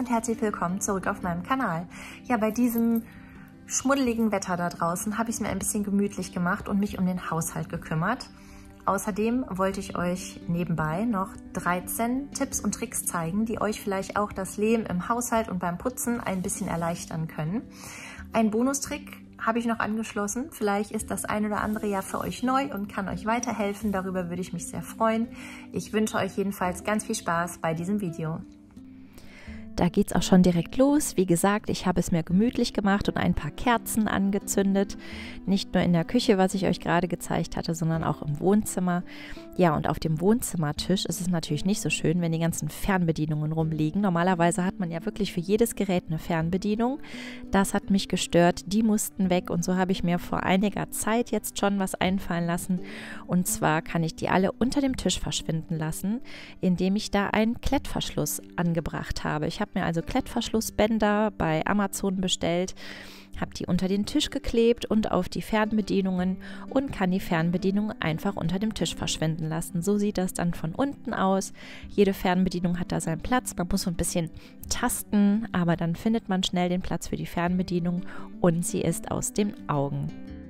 und herzlich willkommen zurück auf meinem Kanal. Ja, bei diesem schmuddeligen Wetter da draußen habe ich es mir ein bisschen gemütlich gemacht und mich um den Haushalt gekümmert. Außerdem wollte ich euch nebenbei noch 13 Tipps und Tricks zeigen, die euch vielleicht auch das Leben im Haushalt und beim Putzen ein bisschen erleichtern können. Ein Bonustrick habe ich noch angeschlossen. Vielleicht ist das ein oder andere ja für euch neu und kann euch weiterhelfen. Darüber würde ich mich sehr freuen. Ich wünsche euch jedenfalls ganz viel Spaß bei diesem Video. Da geht es auch schon direkt los. Wie gesagt, ich habe es mir gemütlich gemacht und ein paar Kerzen angezündet. Nicht nur in der Küche, was ich euch gerade gezeigt hatte, sondern auch im Wohnzimmer. Ja, und auf dem Wohnzimmertisch ist es natürlich nicht so schön, wenn die ganzen Fernbedienungen rumliegen. Normalerweise hat man ja wirklich für jedes Gerät eine Fernbedienung. Das hat mich gestört. Die mussten weg und so habe ich mir vor einiger Zeit jetzt schon was einfallen lassen. Und zwar kann ich die alle unter dem Tisch verschwinden lassen, indem ich da einen Klettverschluss angebracht habe. Ich habe mir also Klettverschlussbänder bei Amazon bestellt, habe die unter den Tisch geklebt und auf die Fernbedienungen und kann die Fernbedienung einfach unter dem Tisch verschwinden lassen. So sieht das dann von unten aus. Jede Fernbedienung hat da seinen Platz. Man muss so ein bisschen tasten, aber dann findet man schnell den Platz für die Fernbedienung und sie ist aus den Augen.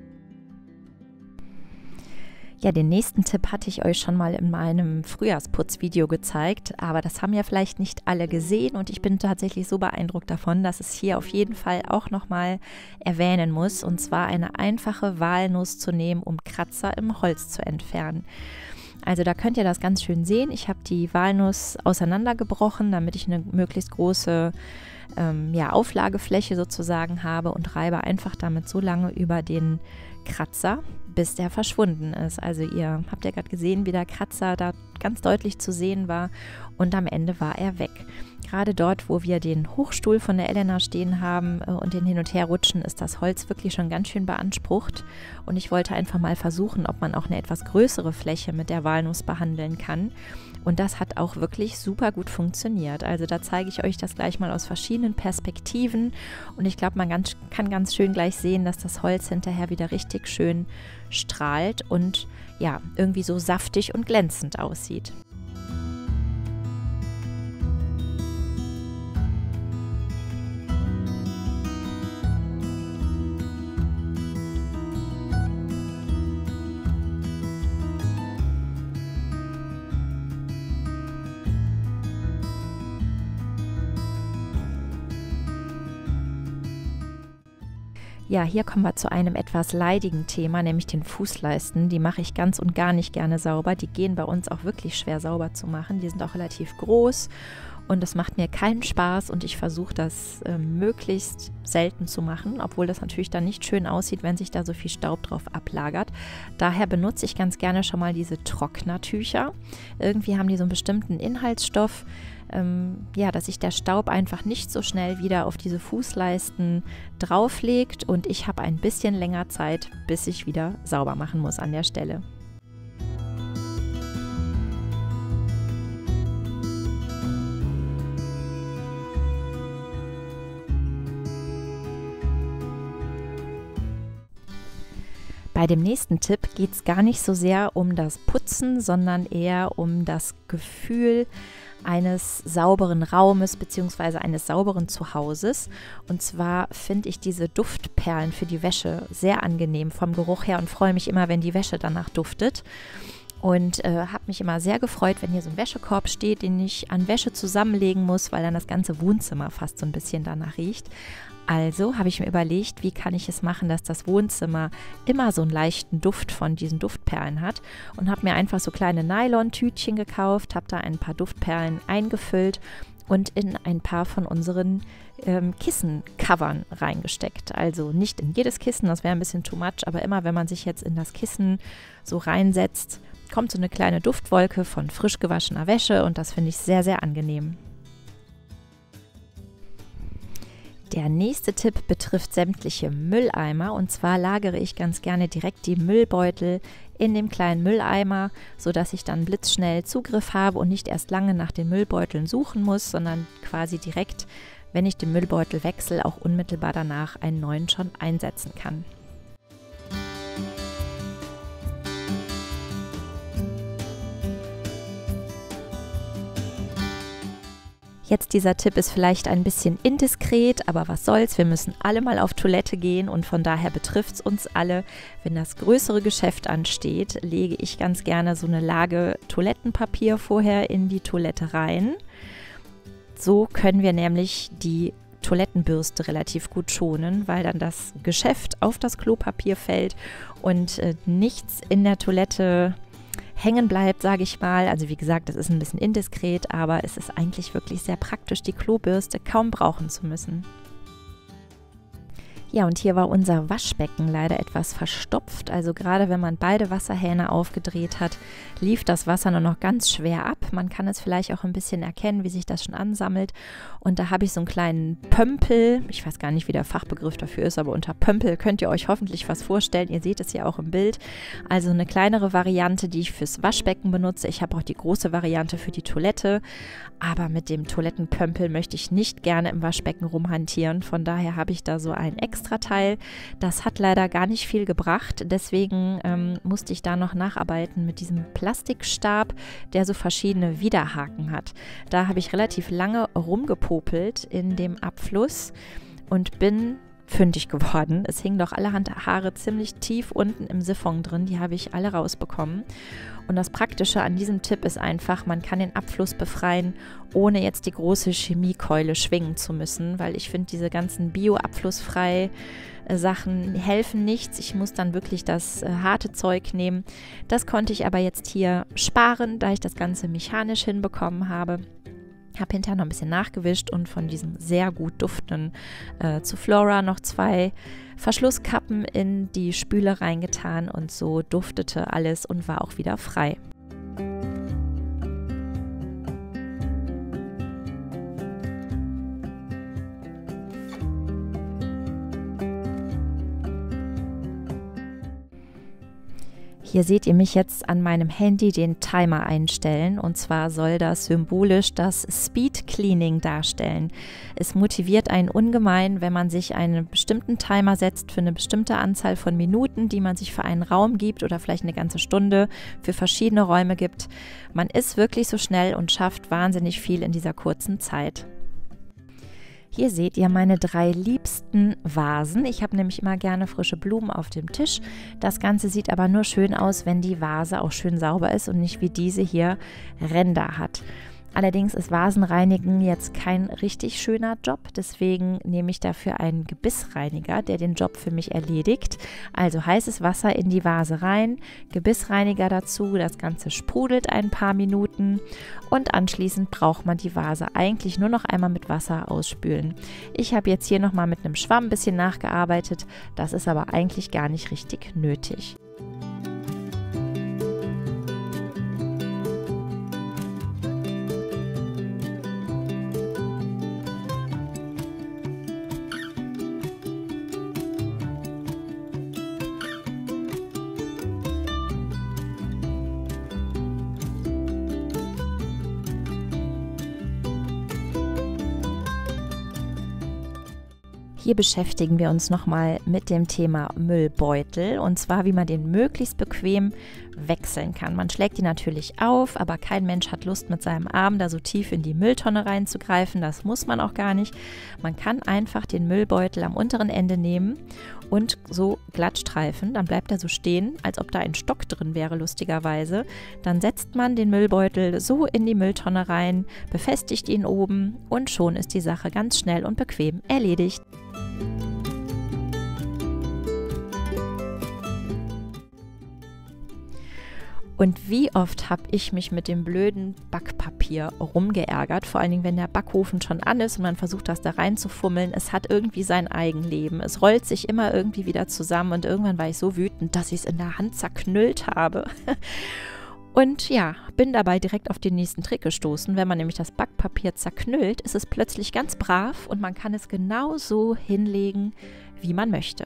Ja, den nächsten Tipp hatte ich euch schon mal in meinem Frühjahrsputzvideo gezeigt, aber das haben ja vielleicht nicht alle gesehen und ich bin tatsächlich so beeindruckt davon, dass es hier auf jeden Fall auch nochmal erwähnen muss, und zwar eine einfache Walnuss zu nehmen, um Kratzer im Holz zu entfernen. Also da könnt ihr das ganz schön sehen. Ich habe die Walnuss auseinandergebrochen, damit ich eine möglichst große Auflagefläche sozusagen habe und reibe einfach damit so lange über den Kratzer, bis der verschwunden ist. Also ihr habt ja gerade gesehen, wie der Kratzer da ganz deutlich zu sehen war und am Ende war er weg. Gerade dort, wo wir den Hochstuhl von der Elena stehen haben und den hin und her rutschen, ist das Holz wirklich schon ganz schön beansprucht und ich wollte einfach mal versuchen, ob man auch eine etwas größere Fläche mit der Walnuss behandeln kann. Und das hat auch wirklich super gut funktioniert. Also da zeige ich euch das gleich mal aus verschiedenen Perspektiven. Und ich glaube, man kann ganz schön gleich sehen, dass das Holz hinterher wieder richtig schön strahlt und ja, irgendwie so saftig und glänzend aussieht. Ja, hier kommen wir zu einem etwas leidigen Thema, nämlich den Fußleisten. Die mache ich ganz und gar nicht gerne sauber. Die gehen bei uns auch wirklich schwer sauber zu machen. Die sind auch relativ groß und das macht mir keinen Spaß und ich versuche das möglichst selten zu machen, obwohl das natürlich dann nicht schön aussieht, wenn sich da so viel Staub drauf ablagert. Daher benutze ich ganz gerne schon mal diese Trocknertücher. Irgendwie haben die so einen bestimmten Inhaltsstoff, dass sich der Staub einfach nicht so schnell wieder auf diese Fußleisten drauflegt und ich habe ein bisschen länger Zeit, bis ich wieder sauber machen muss an der Stelle. Bei dem nächsten Tipp geht es gar nicht so sehr um das Putzen, sondern eher um das Gefühl eines sauberen Raumes bzw. eines sauberen Zuhauses. Und zwar finde ich diese Duftperlen für die Wäsche sehr angenehm vom Geruch her und freue mich immer, wenn die Wäsche danach duftet. Und habe mich immer sehr gefreut, wenn hier so ein Wäschekorb steht, den ich an Wäsche zusammenlegen muss, weil dann das ganze Wohnzimmer fast so ein bisschen danach riecht. Also habe ich mir überlegt, wie kann ich es machen, dass das Wohnzimmer immer so einen leichten Duft von diesen Duftperlen hat und habe mir einfach so kleine Nylon-Tütchen gekauft, habe da ein paar Duftperlen eingefüllt und in ein paar von unseren Kissencovern reingesteckt. Also nicht in jedes Kissen, das wäre ein bisschen too much, aber immer wenn man sich jetzt in das Kissen so reinsetzt, kommt so eine kleine Duftwolke von frisch gewaschener Wäsche und das finde ich sehr, sehr angenehm. Der nächste Tipp betrifft sämtliche Mülleimer und zwar lagere ich ganz gerne direkt die Müllbeutel in dem kleinen Mülleimer, sodass ich dann blitzschnell Zugriff habe und nicht erst lange nach den Müllbeuteln suchen muss, sondern quasi direkt, wenn ich den Müllbeutel wechsle, auch unmittelbar danach einen neuen schon einsetzen kann. Jetzt dieser Tipp ist vielleicht ein bisschen indiskret, aber was soll's, wir müssen alle mal auf Toilette gehen und von daher betrifft es uns alle. Wenn das größere Geschäft ansteht, lege ich ganz gerne so eine Lage Toilettenpapier vorher in die Toilette rein. So können wir nämlich die Toilettenbürste relativ gut schonen, weil dann das Geschäft auf das Klopapier fällt und nichts in der Toilette hängen bleibt, sage ich mal. Also wie gesagt, das ist ein bisschen indiskret, aber es ist eigentlich wirklich sehr praktisch, die Klobürste kaum brauchen zu müssen. Ja, und hier war unser Waschbecken leider etwas verstopft. Also gerade wenn man beide Wasserhähne aufgedreht hat, lief das Wasser nur noch ganz schwer ab. Man kann es vielleicht auch ein bisschen erkennen, wie sich das schon ansammelt. Und da habe ich so einen kleinen Pömpel. Ich weiß gar nicht, wie der Fachbegriff dafür ist, aber unter Pömpel könnt ihr euch hoffentlich was vorstellen. Ihr seht es ja auch im Bild. Also eine kleinere Variante, die ich fürs Waschbecken benutze. Ich habe auch die große Variante für die Toilette. Aber mit dem Toilettenpömpel möchte ich nicht gerne im Waschbecken rumhantieren. Von daher habe ich da so ein Extrateil. Das hat leider gar nicht viel gebracht. Deswegen musste ich da noch nacharbeiten mit diesem Plastikstab, der so verschiedene Widerhaken hat. Da habe ich relativ lange rumgepopelt in dem Abfluss und bin fündig geworden. Es hingen doch allerhand Haare ziemlich tief unten im Siphon drin. Die habe ich alle rausbekommen. Und das Praktische an diesem Tipp ist einfach, man kann den Abfluss befreien, ohne jetzt die große Chemiekeule schwingen zu müssen, weil ich finde, diese ganzen bio-abflussfrei Sachen helfen nichts. Ich muss dann wirklich das harte Zeug nehmen. Das konnte ich aber jetzt hier sparen, da ich das Ganze mechanisch hinbekommen habe. Habe hinterher noch ein bisschen nachgewischt und von diesem sehr gut duftenden zu Flora noch 2 Verschlusskappen in die Spüle reingetan und so duftete alles und war auch wieder frei. Hier seht ihr mich jetzt an meinem Handy den Timer einstellen und zwar soll das symbolisch das Speed Cleaning darstellen. Es motiviert einen ungemein, wenn man sich einen bestimmten Timer setzt für eine bestimmte Anzahl von Minuten, die man sich für einen Raum gibt oder vielleicht eine ganze Stunde für verschiedene Räume gibt. Man ist wirklich so schnell und schafft wahnsinnig viel in dieser kurzen Zeit. Hier seht ihr meine 3 liebsten Vasen. Ich habe nämlich immer gerne frische Blumen auf dem Tisch. Das Ganze sieht aber nur schön aus, wenn die Vase auch schön sauber ist und nicht wie diese hier Ränder hat. Allerdings ist Vasenreinigen jetzt kein richtig schöner Job, deswegen nehme ich dafür einen Gebissreiniger, der den Job für mich erledigt. Also heißes Wasser in die Vase rein, Gebissreiniger dazu, das Ganze sprudelt ein paar Minuten und anschließend braucht man die Vase eigentlich nur noch einmal mit Wasser ausspülen. Ich habe jetzt hier nochmal mit einem Schwamm ein bisschen nachgearbeitet, das ist aber eigentlich gar nicht richtig nötig. Hier beschäftigen wir uns nochmal mit dem Thema Müllbeutel und zwar, wie man den möglichst bequem wechseln kann. Man schlägt die natürlich auf, aber kein Mensch hat Lust, mit seinem Arm da so tief in die Mülltonne reinzugreifen. Das muss man auch gar nicht. Man kann einfach den Müllbeutel am unteren Ende nehmen und so glatt streifen. Dann bleibt er so stehen, als ob da ein Stock drin wäre, lustigerweise. Dann setzt man den Müllbeutel so in die Mülltonne rein, befestigt ihn oben und schon ist die Sache ganz schnell und bequem erledigt. Und wie oft habe ich mich mit dem blöden Backpapier rumgeärgert, vor allen Dingen, wenn der Backofen schon an ist und man versucht, das da reinzufummeln. Es hat irgendwie sein Eigenleben. Es rollt sich immer irgendwie wieder zusammen und irgendwann war ich so wütend, dass ich es in der Hand zerknüllt habe. Und ja, bin dabei direkt auf den nächsten Trick gestoßen. Wenn man nämlich das Backpapier zerknüllt, ist es plötzlich ganz brav und man kann es genau so hinlegen, wie man möchte.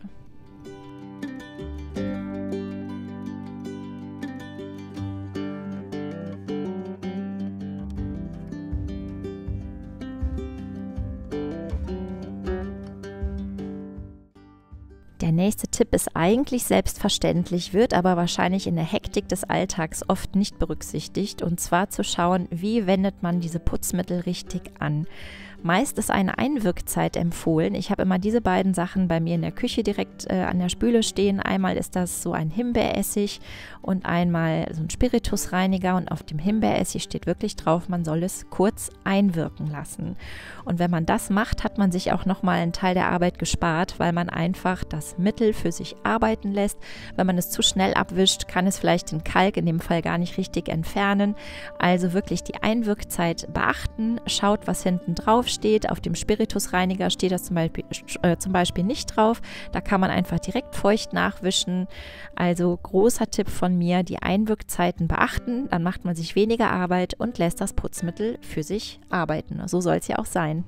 Der nächste Tipp ist eigentlich selbstverständlich, wird aber wahrscheinlich in der Hektik des Alltags oft nicht berücksichtigt, und zwar zu schauen, wie wendet man diese Putzmittel richtig an. Meist ist eine Einwirkzeit empfohlen. Ich habe immer diese beiden Sachen bei mir in der Küche direkt an der Spüle stehen. Einmal ist das so ein Himbeeressig und einmal so ein Spiritusreiniger, und auf dem Himbeeressig steht wirklich drauf, man soll es kurz einwirken lassen. Und wenn man das macht, hat man sich auch nochmal einen Teil der Arbeit gespart, weil man einfach das Mittel für sich arbeiten lässt. Wenn man es zu schnell abwischt, kann es vielleicht den Kalk in dem Fall gar nicht richtig entfernen. Also wirklich die Einwirkzeit beachten. Schaut, was hinten drauf steht. Auf dem Spiritusreiniger steht das zum Beispiel nicht drauf. Da kann man einfach direkt feucht nachwischen. Also großer Tipp von mir, die Einwirkzeiten beachten. Dann macht man sich weniger Arbeit und lässt das Putzmittel für sich arbeiten. So soll es ja auch sein.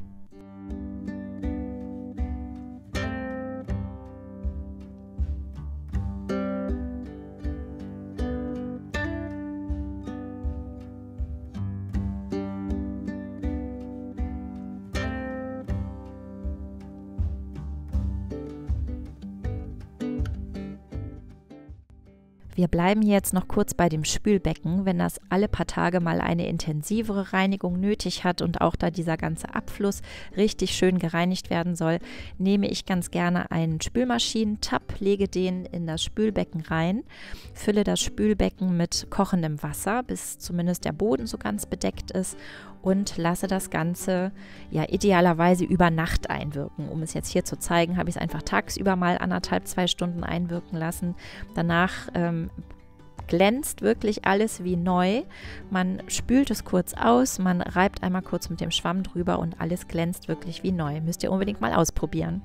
Wir bleiben jetzt noch kurz bei dem Spülbecken. Wenn das alle paar Tage mal eine intensivere Reinigung nötig hat und auch da dieser ganze Abfluss richtig schön gereinigt werden soll, nehme ich ganz gerne einen Spülmaschinentab, lege den in das Spülbecken rein, fülle das Spülbecken mit kochendem Wasser, bis zumindest der Boden so ganz bedeckt ist, und lasse das Ganze ja idealerweise über Nacht einwirken. Um es jetzt hier zu zeigen, habe ich es einfach tagsüber mal 1,5–2 Stunden einwirken lassen. Danach glänzt wirklich alles wie neu. Man spült es kurz aus, man reibt einmal kurz mit dem Schwamm drüber und alles glänzt wirklich wie neu. Müsst ihr unbedingt mal ausprobieren.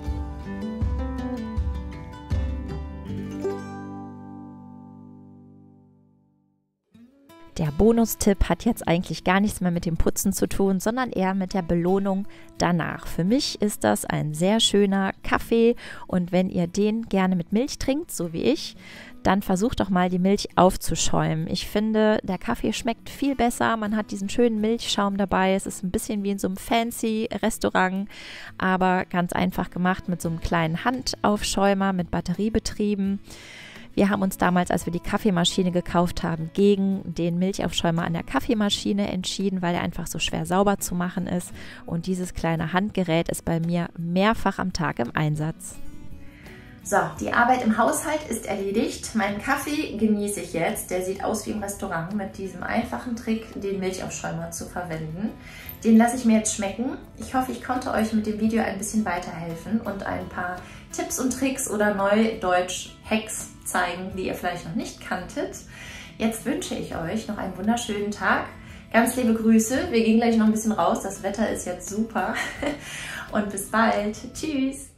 Der Bonustipp hat jetzt eigentlich gar nichts mehr mit dem Putzen zu tun, sondern eher mit der Belohnung danach. Für mich ist das ein sehr schöner Kaffee, und wenn ihr den gerne mit Milch trinkt, so wie ich, dann versucht doch mal die Milch aufzuschäumen. Ich finde, der Kaffee schmeckt viel besser, man hat diesen schönen Milchschaum dabei, es ist ein bisschen wie in so einem fancy Restaurant, aber ganz einfach gemacht mit so einem kleinen Handaufschäumer mit Batteriebetrieben. Wir haben uns damals, als wir die Kaffeemaschine gekauft haben, gegen den Milchaufschäumer an der Kaffeemaschine entschieden, weil er einfach so schwer sauber zu machen ist. Und dieses kleine Handgerät ist bei mir mehrfach am Tag im Einsatz. So, die Arbeit im Haushalt ist erledigt. Meinen Kaffee genieße ich jetzt. Der sieht aus wie im Restaurant, mit diesem einfachen Trick, den Milchaufschäumer zu verwenden. Den lasse ich mir jetzt schmecken. Ich hoffe, ich konnte euch mit dem Video ein bisschen weiterhelfen und ein paar Tipps und Tricks oder Neudeutsch-Hacks zeigen, die ihr vielleicht noch nicht kanntet. Jetzt wünsche ich euch noch einen wunderschönen Tag. Ganz liebe Grüße. Wir gehen gleich noch ein bisschen raus. Das Wetter ist jetzt super. Und bis bald. Tschüss.